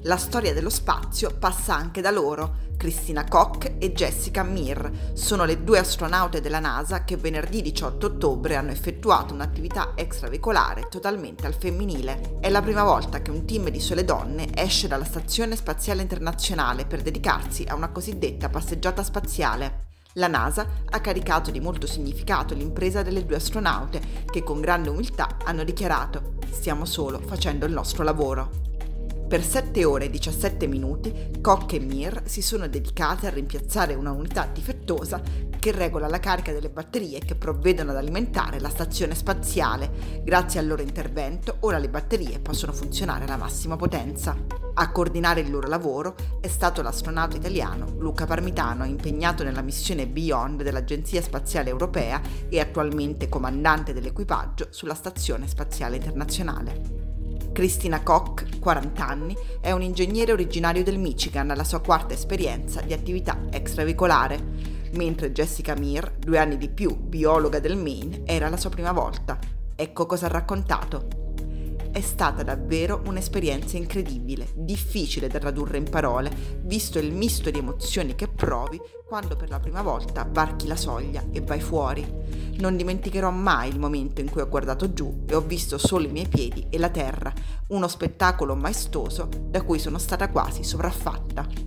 La storia dello spazio passa anche da loro. Christina Koch e Jessica Meir sono le due astronaute della NASA che venerdì 18 ottobre hanno effettuato un'attività extraveicolare totalmente al femminile. È la prima volta che un team di sole donne esce dalla Stazione Spaziale Internazionale per dedicarsi a una cosiddetta passeggiata spaziale. La NASA ha caricato di molto significato l'impresa delle due astronaute che con grande umiltà hanno dichiarato: stiamo solo facendo il nostro lavoro. Per 7 ore e 17 minuti Koch e Meir si sono dedicate a rimpiazzare una unità difettosa che regola la carica delle batterie che provvedono ad alimentare la stazione spaziale. Grazie al loro intervento ora le batterie possono funzionare alla massima potenza. A coordinare il loro lavoro è stato l'astronauta italiano Luca Parmitano, impegnato nella missione Beyond dell'Agenzia Spaziale Europea e attualmente comandante dell'equipaggio sulla Stazione Spaziale Internazionale. Christina Koch, 40 anni, è un ingegnere originario del Michigan alla sua quarta esperienza di attività extraveicolare, mentre Jessica Meir, 2 anni di più, biologa del Maine, era la sua prima volta. Ecco cosa ha raccontato. È stata davvero un'esperienza incredibile, difficile da tradurre in parole, visto il misto di emozioni che provi quando per la prima volta varchi la soglia e vai fuori. Non dimenticherò mai il momento in cui ho guardato giù e ho visto solo i miei piedi e la terra, uno spettacolo maestoso da cui sono stata quasi sopraffatta.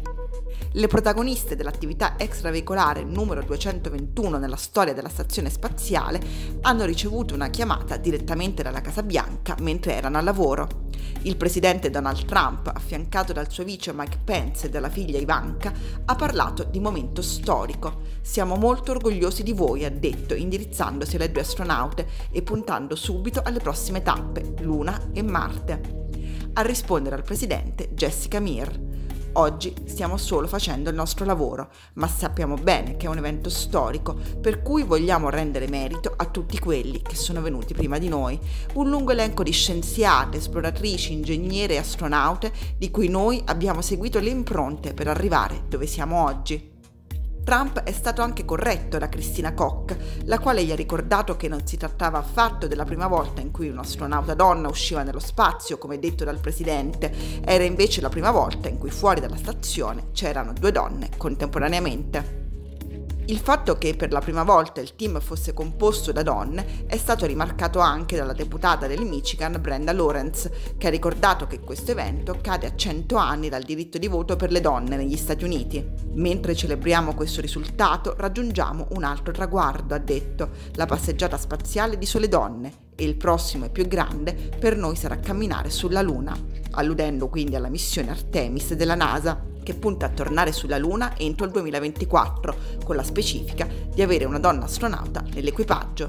Le protagoniste dell'attività extraveicolare numero 221 nella storia della stazione spaziale hanno ricevuto una chiamata direttamente dalla Casa Bianca mentre erano al lavoro. Il presidente Donald Trump, affiancato dal suo vice Mike Pence e dalla figlia Ivanka, ha parlato di momento storico. Siamo molto orgogliosi di voi, ha detto, indirizzandosi alle due astronaute e puntando subito alle prossime tappe, Luna e Marte. A rispondere al presidente Jessica Meir: oggi stiamo solo facendo il nostro lavoro, ma sappiamo bene che è un evento storico, per cui vogliamo rendere merito a tutti quelli che sono venuti prima di noi. Un lungo elenco di scienziate, esploratrici, ingegneri e astronaute di cui noi abbiamo seguito le impronte per arrivare dove siamo oggi. Trump è stato anche corretto da Christina Koch, la quale gli ha ricordato che non si trattava affatto della prima volta in cui un'astronauta donna usciva nello spazio, come detto dal presidente, era invece la prima volta in cui fuori dalla stazione c'erano 2 donne contemporaneamente. Il fatto che per la prima volta il team fosse composto da donne è stato rimarcato anche dalla deputata del Michigan Brenda Lawrence, che ha ricordato che questo evento cade a 100 anni dal diritto di voto per le donne negli Stati Uniti. Mentre celebriamo questo risultato, raggiungiamo un altro traguardo, ha detto, la passeggiata spaziale di sole donne, e il prossimo e più grande per noi sarà camminare sulla Luna, alludendo quindi alla missione Artemis della NASA, che punta a tornare sulla Luna entro il 2024, con la specifica di avere una donna astronauta nell'equipaggio.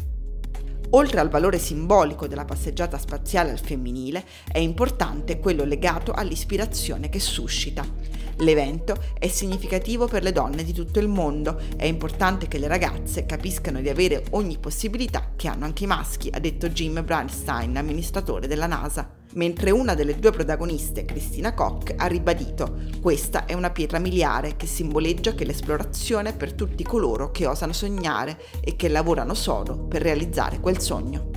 Oltre al valore simbolico della passeggiata spaziale al femminile, è importante quello legato all'ispirazione che suscita. L'evento è significativo per le donne di tutto il mondo, è importante che le ragazze capiscano di avere ogni possibilità che hanno anche i maschi, ha detto Jim Bridenstine, amministratore della NASA. Mentre una delle 2 protagoniste, Christina Koch, ha ribadito: questa è una pietra miliare che simboleggia che l'esplorazione è per tutti coloro che osano sognare e che lavorano sodo per realizzare quel sogno.